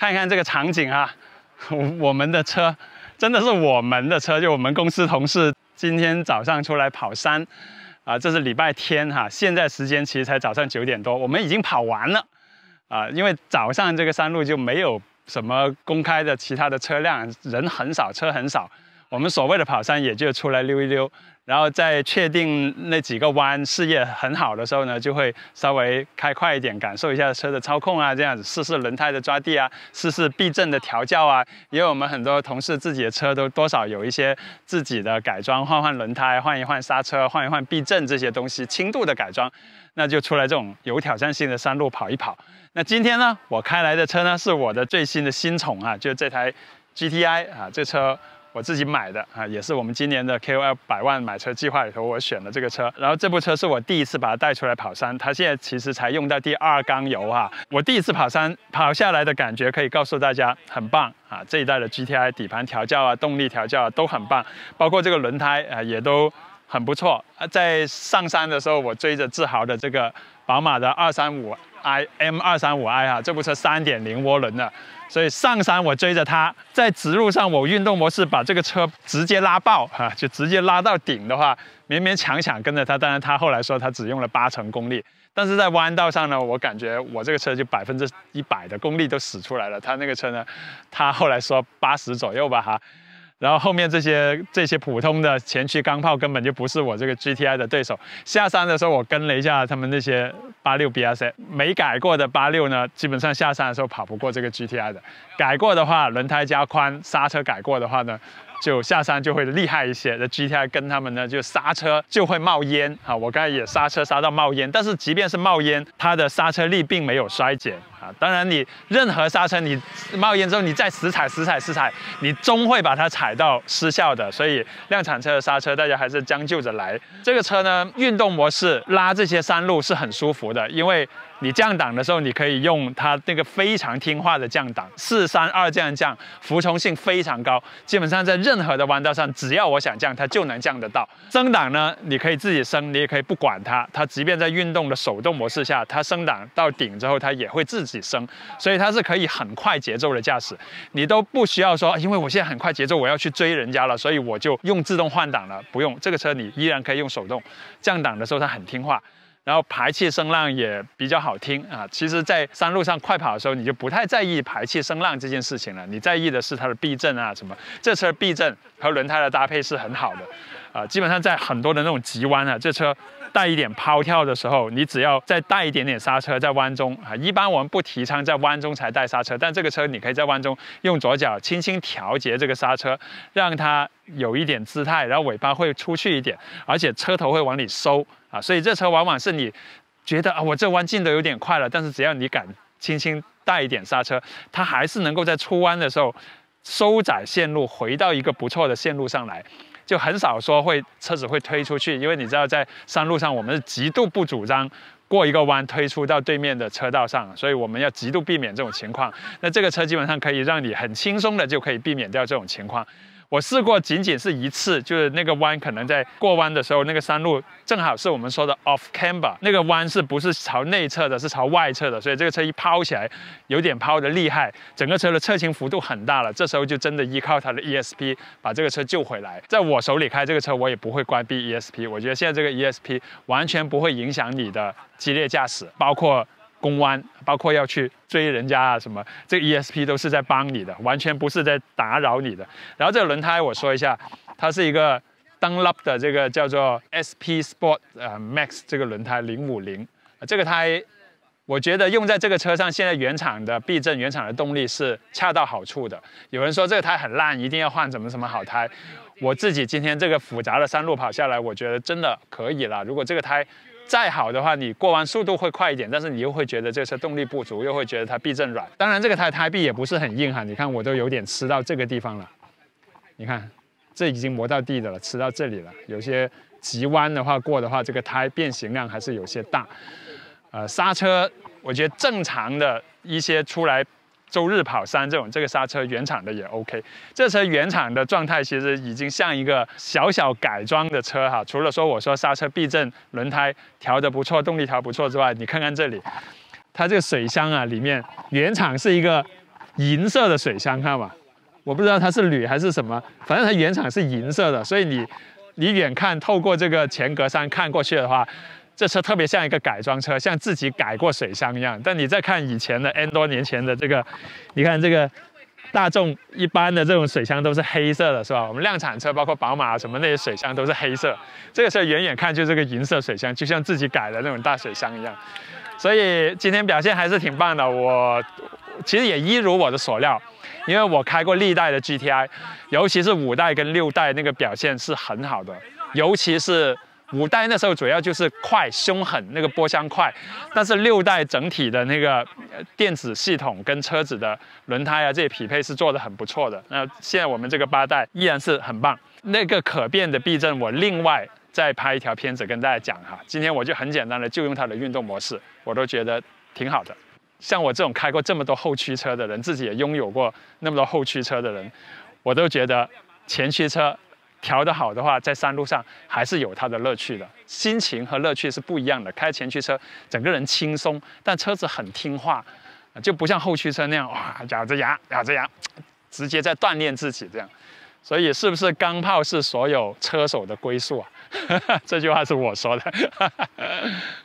看一看这个场景啊，我们的车真的是我们的车，就我们公司同事今天早上出来跑山，这是礼拜天哈，现在时间其实才早上9点多，我们已经跑完了，因为早上这个山路就没有什么公开的其他的车辆，人很少，车很少，我们所谓的跑山也就出来溜一溜。然后在确定那几个弯视野很好的时候呢，就会稍微开快一点，感受一下车的操控啊，这样子试试轮胎的抓地啊，试试避震的调教啊。因为我们很多同事自己的车都多少有一些自己的改装，换换轮胎，换一换刹车，换一换避震这些东西，轻度的改装，那就出来这种有挑战性的山路跑一跑。那今天呢，我开来的车呢是我的最新的新宠啊，就这台 GTI 啊，这车。我自己买的啊，也是我们今年的 KOL 100万买车计划里头我选的这个车。然后这部车是我第一次把它带出来跑山，它现在其实才用到第2缸油哈。我第一次跑山跑下来的感觉可以告诉大家很棒啊！这一代的 GTI 底盘调教啊、动力调教啊都很棒，包括这个轮胎啊也都很不错。在上山的时候，我追着自豪的这个宝马的235i M235i 哈，这部车3.0涡轮的。所以上山我追着它，在直路上我运动模式把这个车直接拉爆哈，就直接拉到顶的话，勉勉强强跟着它。当然他后来说他只用了80%功力，但是在弯道上呢，我感觉我这个车就100%的功力都使出来了。他那个车呢，他后来说80左右吧哈。然后后面这些普通的前驱钢炮根本就不是我这个 GTI 的对手。下山的时候我跟了一下他们那些86 BRZ 没改过的86呢，基本上下山的时候跑不过这个 GTI 的。改过的话，轮胎加宽，刹车改过的话呢，就下山就会厉害一些。这 GTI 跟他们呢，就刹车就会冒烟啊！我刚才也刹车刹到冒烟，但是即便是冒烟，它的刹车力并没有衰减啊。当然，你任何刹车你冒烟之后，你再死踩，你终会把它踩到失效的。所以量产车的刹车，大家还是将就着来。这个车呢，运动模式拉这些山路是很舒服的，因为你降档的时候，你可以用它那个非常听话的降档，432这样降，服从性非常高。基本上在任何的弯道上，只要我想降，它就能降得到。升档呢，你可以自己升，你也可以不管它。它即便在运动的手动模式下，它升档到顶之后，它也会自己升，所以它是可以很快节奏的驾驶。你都不需要说，因为我现在很快节奏，我要去追人家了，所以我就用自动换挡了。不用，这个车你依然可以用手动。降档的时候它很听话。然后排气声浪也比较好听啊。其实，在山路上快跑的时候，你就不太在意排气声浪这件事情了，你在意的是它的避震啊什么。这车避震和轮胎的搭配是很好的，基本上在很多的那种急弯啊，这车带一点抛跳的时候，你只要再带一点点刹车在弯中啊。一般我们不提倡在弯中才带刹车，但这个车你可以在弯中用左脚轻轻调节这个刹车，让它有一点姿态，然后尾巴会出去一点，而且车头会往里收。所以这车往往是你觉得我这弯进得有点快了，但是只要你敢轻轻带一点刹车，它还是能够在出弯的时候收窄线路，回到一个不错的线路上来。就很少说车子会推出去，因为你知道在山路上我们是极度不主张过一个弯推出到对面的车道上，所以我们要极度避免这种情况。那这个车基本上可以让你很轻松的就可以避免掉这种情况。我试过仅仅是一次，就是那个弯可能在过弯的时候，那个山路正好是我们说的 off camber， 那个弯是不是朝内侧的，是朝外侧的，所以这个车一抛起来有点抛的厉害，整个车的侧倾幅度很大了，这时候就真的依靠它的 ESP 把这个车救回来。在我手里开这个车，我也不会关闭 ESP， 我觉得现在这个 ESP 完全不会影响你的激烈驾驶，包括攻弯，包括要去追人家啊什么，这个 ESP 都是在帮你的，完全不是在打扰你的。然后这个轮胎我说一下，它是一个 Dunlop 的这个叫做 SP Sport Max 这个轮胎050，这个胎我觉得用在这个车上，现在原厂的避震、原厂的动力是恰到好处的。有人说这个胎很烂，一定要换什么好胎。我自己今天这个复杂的山路跑下来，我觉得真的可以了。如果这个胎再好的话，你过弯速度会快一点，但是你又会觉得这车动力不足，又会觉得它避震软。当然，这个胎壁也不是很硬哈，你看我都有点吃到这个地方了。你看，这已经磨到地的了，吃到这里了。有些急弯的话过的话，这个胎变形量还是有些大。刹车，我觉得正常的一些出来周日跑山这个刹车原厂的也 OK。这车原厂的状态其实已经像一个小小改装的车哈，除了说我说刹车、避震、轮胎调得不错，动力调不错之外，你看看这里，它这个水箱啊里面原厂是一个银色的水箱，看嘛，我不知道它是铝还是什么，反正它原厂是银色的，所以你远看透过这个前格栅看过去的话，这车特别像一个改装车，像自己改过水箱一样。但你再看以前的 N 多年前的这个，你看这个大众一般的这种水箱都是黑色的，是吧？我们量产车包括宝马什么那些水箱都是黑色，这个车远远看就是个银色水箱，就像自己改的那种大水箱一样。所以今天表现还是挺棒的，我其实也一如我的所料，因为我开过历代的 GTI， 尤其是5代跟6代那个表现是很好的，尤其是5代那时候主要就是快凶狠，那个波箱快，但是6代整体的那个电子系统跟车子的轮胎啊这些匹配是做得很不错的。那现在我们这个8代依然是很棒。那个可变的避震我另外再拍一条片子跟大家讲哈，今天我就很简单的就用它的运动模式，我都觉得挺好的。像我这种开过这么多后驱车的人，自己也拥有过那么多后驱车的人，我都觉得前驱车调得好的话，在山路上还是有它的乐趣的，心情和乐趣是不一样的。开前驱车，整个人轻松，但车子很听话，就不像后驱车那样哇，咬着牙，直接在锻炼自己这样。所以是不是钢炮是所有车手的归宿啊？这句话是我说的。